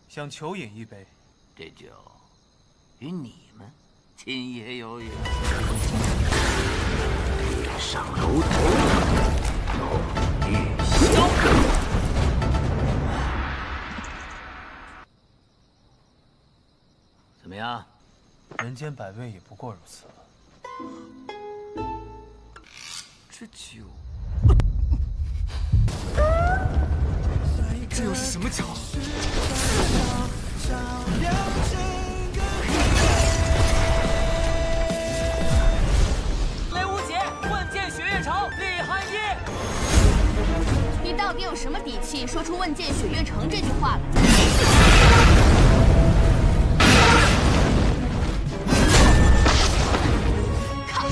想求饮一杯。 这酒与你们亲也有缘。上楼头，玉箫。怎么样？ 人间百味也不过如此了。 这酒，这又是什么酒？ 雷无节，问剑雪月城，李寒衣。 你到底有什么底气说出“问剑雪月城”这句话来？靠！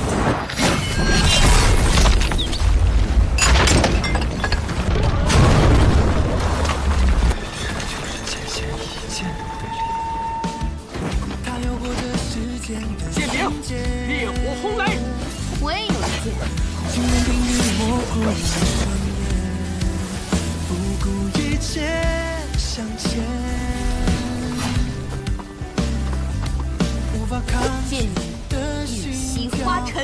这就是剑仙一剑的威力。 剑名烈火轰雷， 我也有一剑。剑影日夕花尘。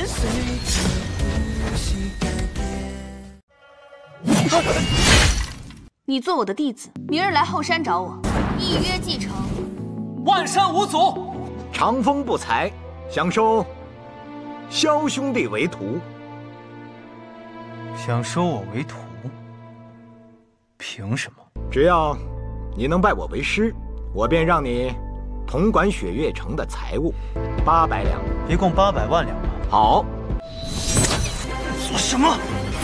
你做我的弟子，明日来后山找我，一约既成。 万山无阻。 长风不才，想收萧兄弟为徒。 想收我为徒？凭什么？ 只要你能拜我为师，我便让你统管雪月城的财物，800两， 一共800万两吧。 好。 做什么？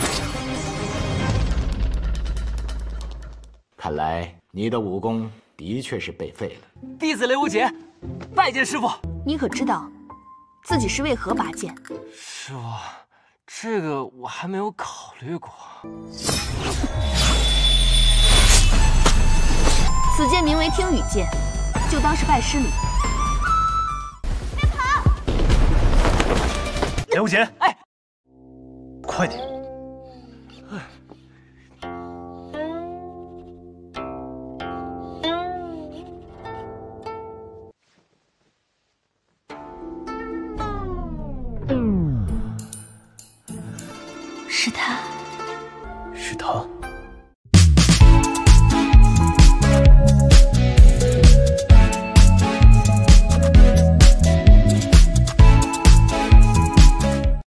看来你的武功的确是被废了。 弟子雷无节，拜见师傅。 你可知道自己是为何拔剑？ 师傅，这个我还没有考虑过。 此剑名为听雨剑，就当是拜师礼。别跑！ 雷无节， 哎， 快点！ 是他， 是他。